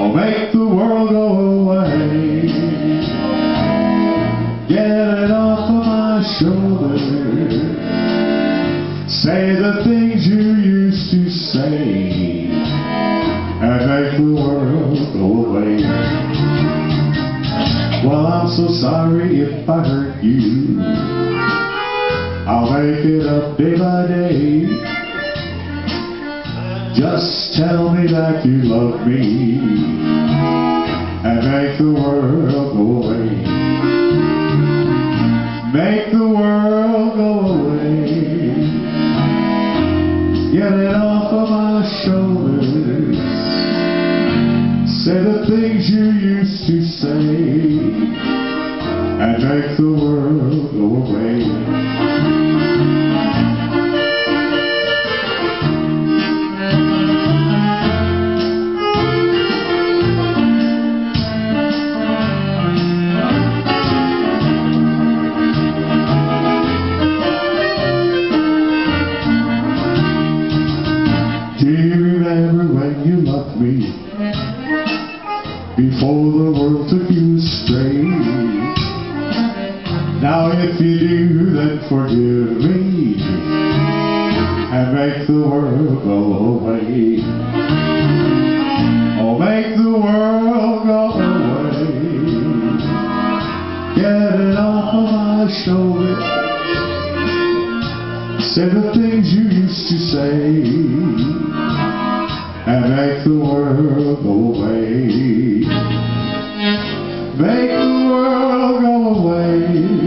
I'll make the world go away. Get it off of my shoulders. Say the things you used to say, and make the world go away. Well, I'm so sorry if I hurt you. I'll make it up day by day. Just tell me that you love me, and make the world go away. Make the world go away. Get it off of my shoulders. Say the things you used to say, and make the world go away. Do you remember when you loved me, before the world took you astray? Now if you do, then forgive me, and make the world go away. Oh, make the world go away. Get it off of my shoulders. Say the things you used to say, and make the world go away. Make the world go away.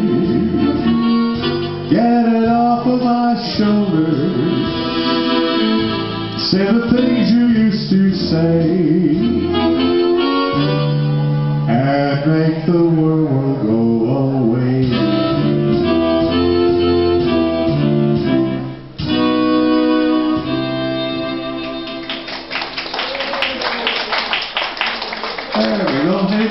Get it off of my shoulders. Say the things you used to say, and make the world go away.